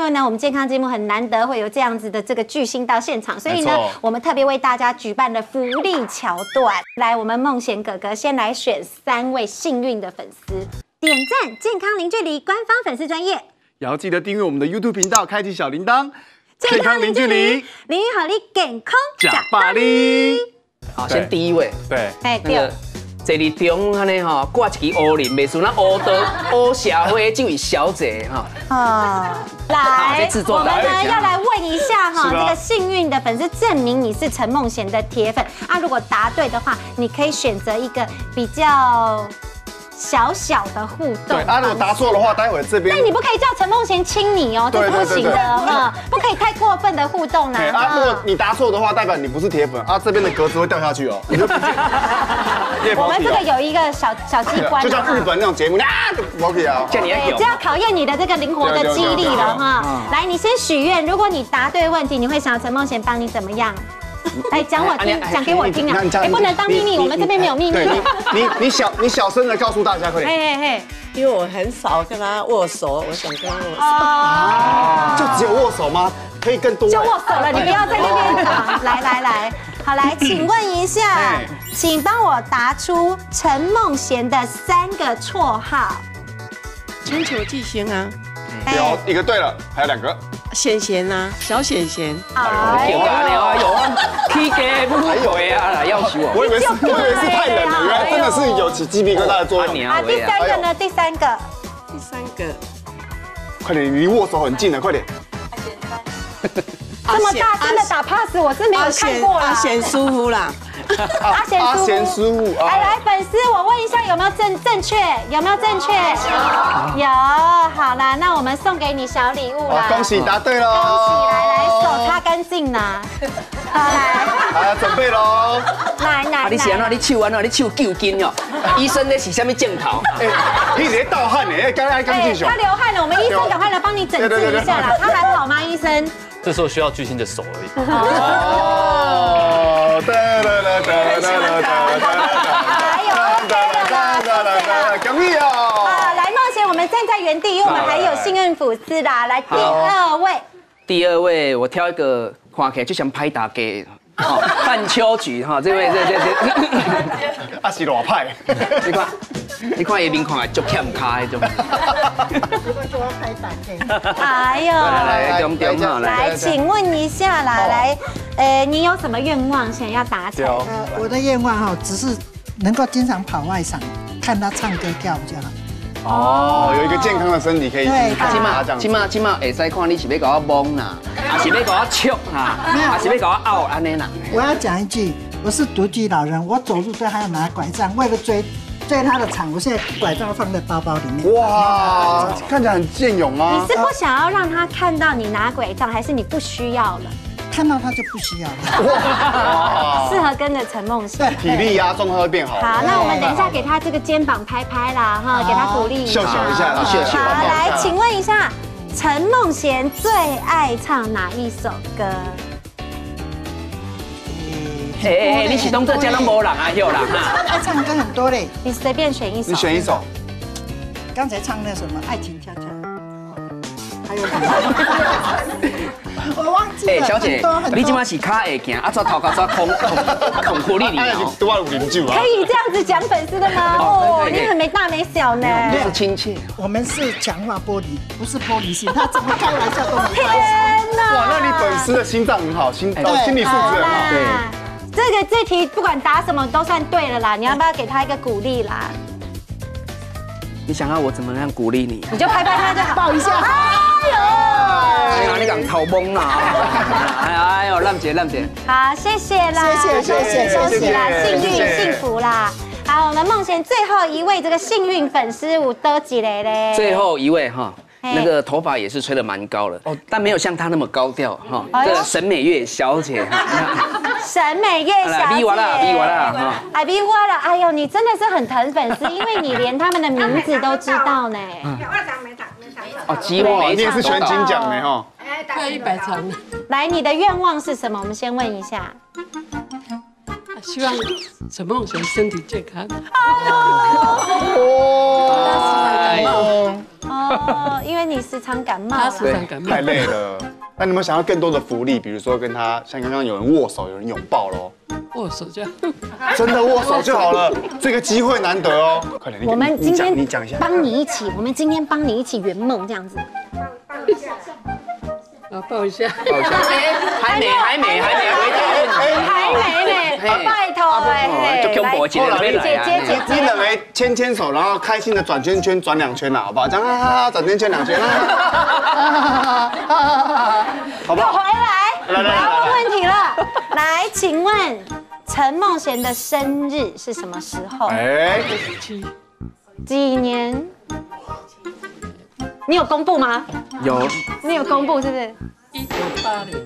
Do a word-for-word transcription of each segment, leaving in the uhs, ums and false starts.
为呢，我们健康节目很难得会有这样子的这个巨星到现场，所以呢，我们特别为大家举办了福利桥段。来，我们梦贤哥哥先来选三位幸运的粉丝，点赞健康零距离官方粉丝专页， 也要记得订阅我们的 YouTube 频道，开启小铃铛。 健康零距离，零与好你健康假巴黎。 好，先第一位， 对， 哎那个坐伫中安尼吼，挂一支乌林，袂输那乌道乌社会这位小姐哈。 哦，来，我们呢要来问一下哈，这个幸运的粉丝证明你是陈梦贤的铁粉啊。如果答对的话，你可以选择一个比较小小的互动。 对啊，如果答错的话，待会这边。 但你不可以叫陈梦贤亲你哦，这是不行的哈，不可以太过分的互动啦。 啊，如果你答错的话，代表你不是铁粉啊，这边的格子会掉下去哦。 我们这个有一个小小机关， 就像日本那种节目啊，我可以啊， 对，这要考验你的这个灵活的肌力了哈。来，你先许愿，如果你答对问题，你会想陈梦贤帮你怎么样？来讲我听，讲给我听啊！哎，不能当秘密，我们这边没有秘密。 你你小你小声的告诉大家，快点。 嘿嘿嘿， 因为我很少跟他握手，我想跟他握手。 哦，就只有握手吗？可以更多。 就握手了，你不要在那边讲。来来来，好来，请问一下，请帮我答出陈梦贤的三个绰号。 千球巨星啊， 有一个对了，还有两个。 贤贤啊，小贤贤。 哎呦，哎呦，K K 不会啊，要求我。 我以为是，我以为是太冷了，原来真的是有起鸡皮疙瘩的作用。 啊，第三个呢？第三个。 第三个。 快点，离握手很近了，快点。 这么大声的打 pass， 我是没有看过啦。 阿贤舒服啦。 阿贤阿贤师傅， 来来，粉丝，我问一下有没有正正确？有没有正确？有，好啦，那我们送给你小礼物啦！ 恭喜答对喽！ 恭喜，来来，手擦干净啦！好来， 来准备喽！ 来来， 你是安怎？你手安怎？你手救筋哦？医生那是什么镜头？ 哎，你直接盗汗呢？哎，刚刚刚进去。 他流汗了，我们医生赶快来帮你整治一下啦。他还好吗，医生？ 这时候需要巨星的手而已。 哦，哒哒哒哒哒哒哒， 还有哒哒哒哒， 恭喜哦！ 啊，来，梦贤，我们站在原地，因为我们还有幸运粉丝啦。来，第二位， 第二位，我挑一个看起来就像拍打给范秋菊哈，这位这这这， 啊是裸派， 你看。你看伊面看足欠卡迄种。 哎呦， 来来中中哈， 来，请问一下啦，来，呃，你有什么愿望想要达成？ 呃，我的愿望哈，只是能够经常跑外场，看他唱歌跳舞就好。 哦，有一个健康的身体可以对， 起码起码起码会使看你是要搞我懵啦，还是要搞我笑啦，还是要搞我拗安尼啦。 我要讲一句，我是独居老人，我走路都还要拿拐杖，为了追。追他的场，我现在拐杖放在包包里面。 哇，看起来很健勇啊！ 你是不想要让他看到你拿拐杖，还是你不需要了？ 看到他就不需要了。 哇， 适合跟着陈梦贤， 体力呀，状态会变好。 好，那我们等一下给他这个肩膀拍拍啦，哈，给他鼓励一下， 秀秀一下， 秀秀。 好，来，请问一下，陈梦贤最爱唱哪一首歌？ 哎哎，你是当做这拢无人啊，有人哈。 爱唱歌很多嘞， 你随便选一首。 你选一首。 刚才唱那什么《爱情恰恰》，还有我忘记了。 哎，小姐，你今晚是卡会行，啊，抓头壳抓空空空苦力里哦。 多少零酒啊？ 可以这样子讲粉丝的吗？哦，你很没大没小呢。 就是亲切。 我们是强化玻璃，不是玻璃心，他怎么开玩笑都没关系。 天哪！ 哇，那你粉丝的心脏很好，心哦心理素质很好。 对。这个这题不管答什么都算对了啦，你要不要给他一个鼓励啦？ 你想要我怎么样鼓励你？ 你就拍拍他就好， 抱一下。 哎呦！ 哎呀，你敢头懵啦！哎哎呦，浪姐浪姐。 好，谢谢啦， 谢谢谢谢恭喜啦，幸运幸福啦。好，我们梦贤最后一位这个幸运粉丝有多几类嘞？ 最后一位哈。那个头发也是吹得蛮高了，但没有像她那么高调哈。这个沈美月小姐， 沈美月小姐， 逼我啦，逼我啦，哈， 哎，逼我了，哎呦，你真的是很疼粉丝，因为你连他们的名字都知道呢。 哦，几乎每你也是全金奖呢哈。 快一百场。 来，你的愿望是什么？我们先问一下。 希望陈梦璇身体健康。 哦，哦，因为你时常感冒， 他时常感冒， 太累了。那你们想要更多的福利，比如说跟他像刚刚有人握手，有人拥抱喽， 握手就真的握手就好了，这个机会难得哦。快点， 我们今天你讲一下， 帮你一起，我们今天帮你一起圆梦这样子。 啊，抱一下， 抱一下，还没，还没，还没回答。 还没呢，拜托哎， 就恐怖姐姐姐姐姐你两个牵牵手，然后开心的转圈圈，转两圈啦，好不好？这样啊，转圈圈两圈啊，好不好？ 回来，我要问问题了。来，请问陈梦璇的生日是什么时候？ 哎， 几年？你有公布吗？ 有， 你有公布是不是？ 一九八零。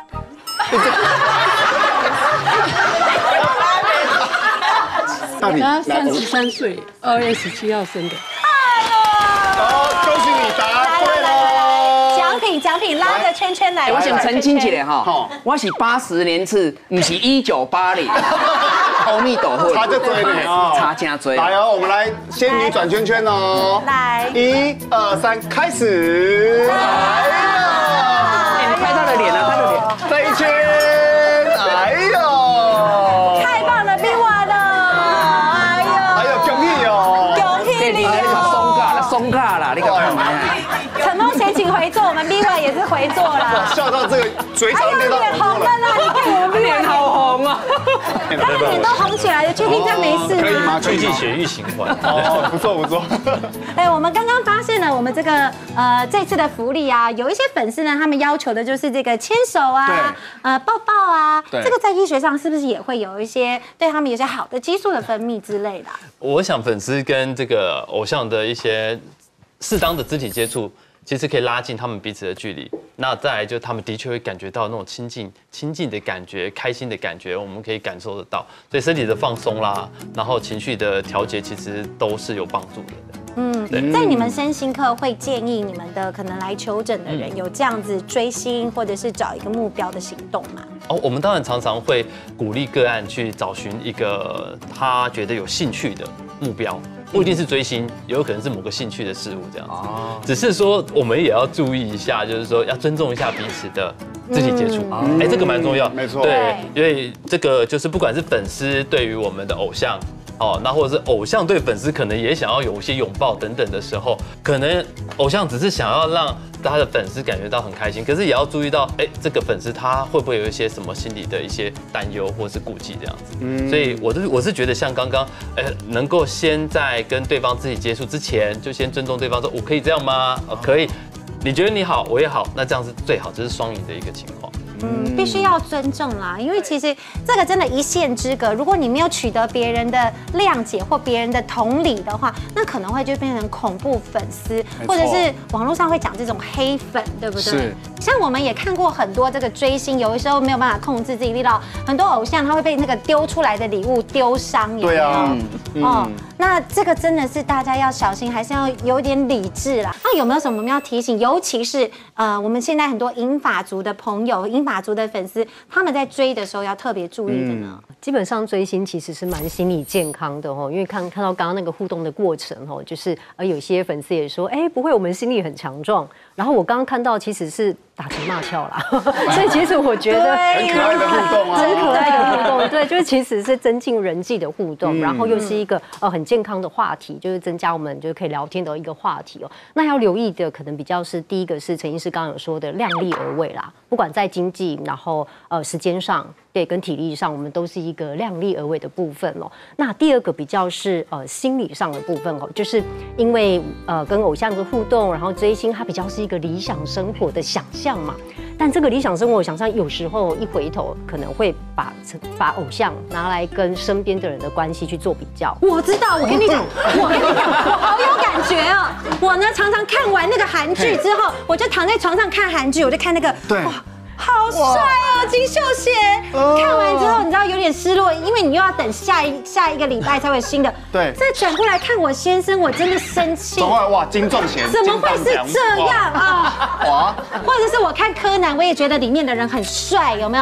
到底他三十三岁，二月十七号生的。 哦，恭喜你答对了。 奖品奖品，拉个圈圈来。 我想澄清一下哈，我是八十年次，不是一九八零。阿弥陀佛， 差就追呢， 差真追。 来哦，我们来仙女转圈圈哦。 来， 一二三，开始。来了， 你拍他的脸啊，他的脸。 这一圈，哎呦， 太棒了，比我的，哎呦， 哎呦，恭喜哦， 恭喜你松哦！ 卡啦，松卡啦，你看看嘛。 陈梦璇请回座，我们 B 位也是回座啦。 笑到这个嘴角哎呦， 裂到脸红了啦！你看我们 B 位脸好红啊！ 他的脸都红起来了，确定这样没事吗？ 可以吗？ 促进血液循环。 哦，不错不错。 哎，我们刚刚发现了，我们这个呃这次的福利啊，有一些粉丝呢，他们要求的就是这个牵手啊，呃抱抱啊，这个在医学上是不是也会有一些对他们有些好的激素的分泌之类的？ 我想粉丝跟这个偶像的一些适当的肢体接触，其实可以拉近他们彼此的距离。那再来就他们的确会感觉到那种亲近、亲近的感觉、开心的感觉，我们可以感受得到。所以身体的放松啦，然后情绪的调节，其实都是有帮助的。 嗯，在你们身心科会建议你们的可能来求诊的人有这样子追星或者是找一个目标的行动吗？ 哦，我们当然常常会鼓励个案去找寻一个他觉得有兴趣的目标。不一定是追星，也有可能是某个兴趣的事物这样子。只是说我们也要注意一下，就是说要尊重一下彼此的肢体接触。哎，这个蛮重要。 没错。 对，因为这个就是不管是粉丝对于我们的偶像，哦，那或者是偶像对粉丝可能也想要有一些拥抱等等的时候，可能偶像只是想要让他的粉丝感觉到很开心，可是也要注意到，哎，这个粉丝他会不会有一些什么心理的一些担忧或是顾忌这样子。嗯，所以我是我是觉得像刚刚，哎，能够先在跟对方肢体接触之前，就先尊重对方说，我可以这样吗？哦，可以。你觉得你好，我也好，那这样是最好，这是双赢的一个情况。 嗯，必须要尊重啦，因为其实这个真的一线之隔，如果你没有取得别人的谅解或别人的同理的话，那可能会就变成恐怖粉丝，或者是网络上会讲这种黑粉，对不对？ 是。 像我们也看过很多这个追星，有的时候没有办法控制自己力道，很多偶像他会被那个丢出来的礼物丢伤，有没有？ 对啊。 哦，那这个真的是大家要小心，还是要有点理智啦。那有没有什么我们要提醒？尤其是呃，我们现在很多银发族的朋友、银发族的粉丝，他们在追的时候要特别注意的呢？ 基本上追星其实是蛮心理健康的哦，因为看看到刚刚那个互动的过程哦，就是呃有些粉丝也说，哎，不会，我们心理很强壮。然后我刚刚看到其实是打情骂俏啦，所以其实我觉得很可爱的互动啊， 很可爱的互动，对，就是其实是增进人际的互动，然后又是一个呃很健康的话题，就是增加我们就可以聊天的一个话题哦。那要留意的可能比较是第一个是陈医师刚刚有说的量力而为啦，不管在经济，然后呃时间上。对，跟体力上，我们都是一个量力而为的部分哦。那第二个比较是呃心理上的部分哦，就是因为呃跟偶像的互动，然后追星，它比较是一个理想生活的想象嘛。但这个理想生活想象有时候一回头，可能会把把偶像拿来跟身边的人的关系去做比较。 我知道，我跟你讲，我跟你讲，我好有感觉哦。我呢常常看完那个韩剧之后，我就躺在床上看韩剧，我就看那个对。 好帅哦，金秀贤！看完之后，你知道有点失落，因为你又要等下一下一个礼拜才会有新的。 对。 再转过来看我先生，我真的生气。 转过来哇，金重贤。 怎么会是这样啊？哇！或者是我看柯南，我也觉得里面的人很帅，有没有？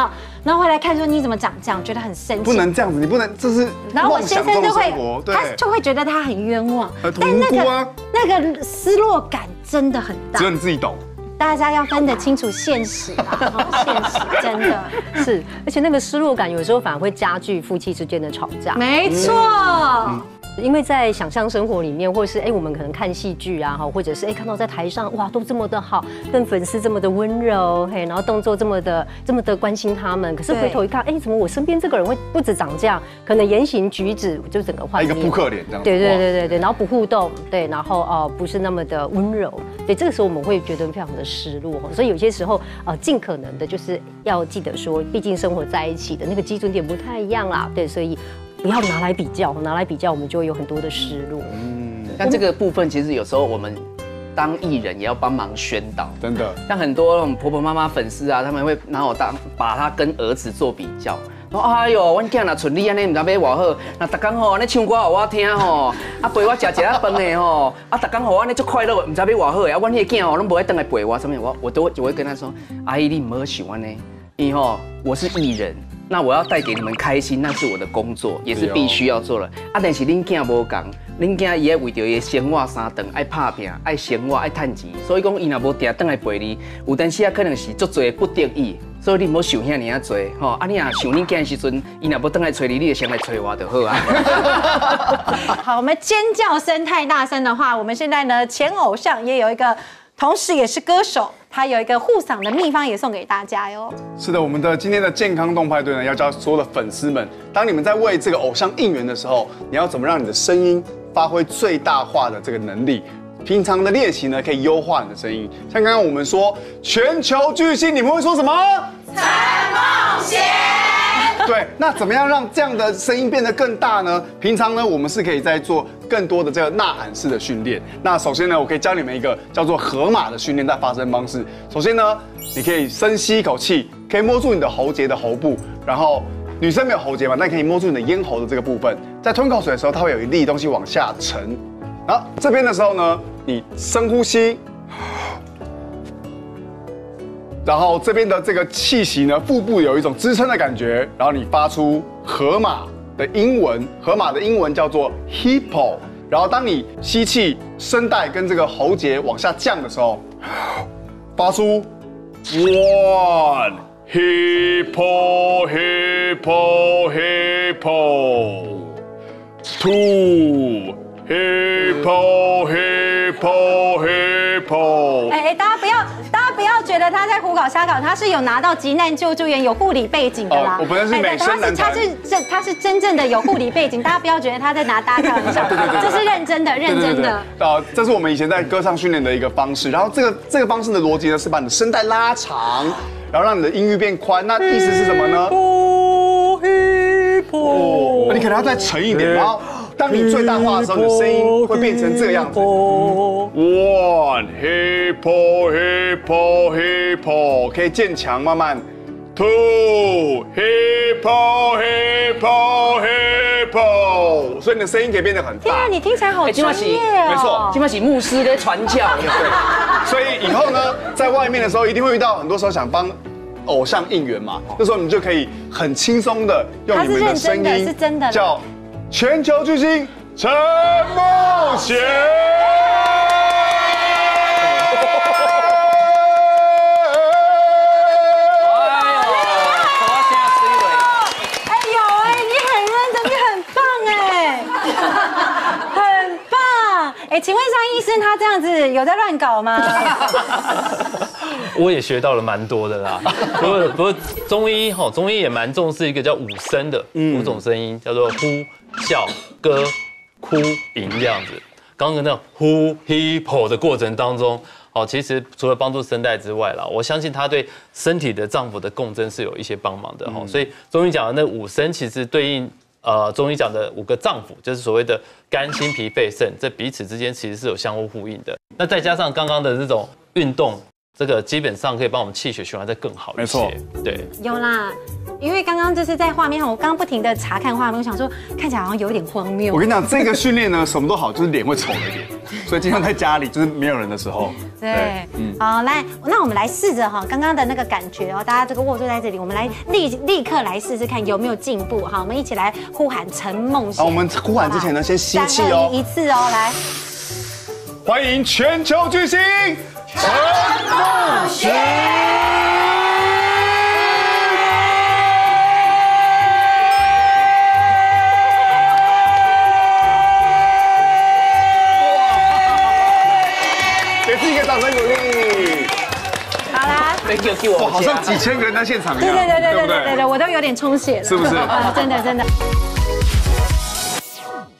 然后回来看说你怎么长这样，觉得很生气。 不能这样子，你不能，这是然后我先生就会， 对， 他就会觉得他很冤枉，但那个那个失落感真的很大， 只有你自己懂。 大家要分得清楚现实啊，现实真的是，而且那个失落感有时候反而会加剧夫妻之间的吵架。 没错。嗯因为在想象生活里面，或是哎，我们可能看戏剧啊，哈，或者是哎看到在台上哇都这么的好，跟粉丝这么的温柔，嘿，然后动作这么的这么的关心他们，可是回头一看，哎，怎么我身边这个人会不止长这样，可能言行举止就整个换一个扑克脸这样。 对对对对对，然后不互动，对，然后哦不是那么的温柔，对，这个时候我们会觉得非常的失落，所以有些时候呃尽可能的就是要记得说，毕竟生活在一起的那个基准点不太一样啦，对，所以。不要拿来比较，拿来比较，我们就会有很多的失落。 嗯，但这个部分其实有时候我们当艺人也要帮忙宣导， 真的。 像很多婆婆妈妈粉丝啊，他们会拿我当把他跟儿子做比较。说哎呦，阮囝若像你安尼，唔知要偌好。那逐工吼，安尼唱歌给我听吼，啊陪我食一下饭的吼，啊逐工吼安尼足快乐，唔知要偌好的。啊，阮迄个囝吼，拢不会等来陪我，什么我我都就会跟他说，阿姨你唔好想安尼，因为吼我是艺人。那我要带给你们开心，那是我的工作，也是必须要做的。啊，但是恁囝无共，恁囝伊爱为着伊生活三顿，爱拍拼，爱生活，爱趁钱，所以讲伊若无定等来陪你，有阵时啊可能是足多不得已，所以你唔好想遐尔啊多，吼。啊，你若想恁囝的时阵，伊若要等来找你，你就先来找我就好啊。 好，我们尖叫声太大声的话，我们现在呢前偶像也有一个。同时也是歌手，他有一个护嗓的秘方也送给大家哟。 是的，我们的今天的健康动派对呢，要教所有的粉丝们，当你们在为这个偶像应援的时候，你要怎么让你的声音发挥最大化的这个能力？平常的练习呢，可以优化你的声音。像刚刚我们说全球巨星，你们会说什么？ 陈梦贤。 对，那怎么样让这样的声音变得更大呢？平常呢，我们是可以在做更多的这个呐喊式的训练。那首先呢，我可以教你们一个叫做河马的训练的发声方式。首先呢，你可以深吸一口气，可以摸住你的喉结的喉部，然后女生没有喉结嘛，那可以摸住你的咽喉的这个部分。在吞口水的时候，它会有一粒东西往下沉。然后这边的时候呢，你深呼吸。然后这边的这个气息呢，腹部有一种支撑的感觉，然后你发出河马的英文，河马的英文叫做 hippo。然后当你吸气，声带跟这个喉结往下降的时候，发出 one hippo hippo hippo two hippo hippo hippo。 哎哎，大家不要。大家不要觉得他在胡搞瞎搞，他是有拿到急难救助员有护理背景的啦。 哦、我本身是美声男团， 他是真他是真正的有护理背景，大家不要觉得他在拿大家开玩笑，这是认真的，认真的。 啊，这是我们以前在歌唱训练的一个方式。然后这个这个方式的逻辑呢，是把你的声带拉长，然后让你的音域变宽。那意思是什么呢？哦，你可能要再沉一点，然后。当你最大化的时候，你的声音会变成这个样子。One hippo hippo hippo， 可以渐强，慢慢。Two hippo hippo hippo， 所以你的声音可以变得很大。 天啊，你听起来好专业哦！ 没错， 今麦是牧师在传教。 对，所以以后呢，在外面的时候，一定会遇到很多时候想帮偶像应援嘛，这时候你就可以很轻松的用你们的声音， 是真的， 叫。全球巨星陈梦贤， 哎呦哎，你很认真，你很棒哎，很棒哎，请问一下医生，他这样子有在乱搞吗？ 我也学到了蛮多的啦，不过不过中医哈，中医也蛮重视一个叫五声的五种声音，叫做呼、笑、歌、哭、吟这样子。刚刚那呼、hippo 的过程当中，哦，其实除了帮助声带之外啦，我相信它对身体的脏腑的共振是有一些帮忙的哈。所以中医讲的那五声，其实对应呃中医讲的五个脏腑，就是所谓的肝、心、脾、肺、肾，这彼此之间其实是有相互呼应的。那再加上刚刚的这种运动。这个基本上可以帮我们气血循环再更好一些。 没错， 对， 有啦。 因为刚刚就是在画面上，我刚刚不停的查看画面，我想说看起来好像有点荒谬。 我跟你讲，这个训练呢，什么都好，就是脸会丑了一点，所以经常在家里就是没有人的时候。 对，嗯，好，来，那我们来试着哈，刚刚的那个感觉哦，大家这个握住在这里，我们来立立刻来试试看有没有进步。好，我们一起来呼喊陈梦贤。 好，我们呼喊之前呢，先吸气哦， 一次哦，来， 欢迎全球巨星陈梦贤。掌声鼓励！ 好啦， 哇，好像几千个人在现场一样， 对对对对对对对，我都有点充血了， 是不是？ 啊，真的真的。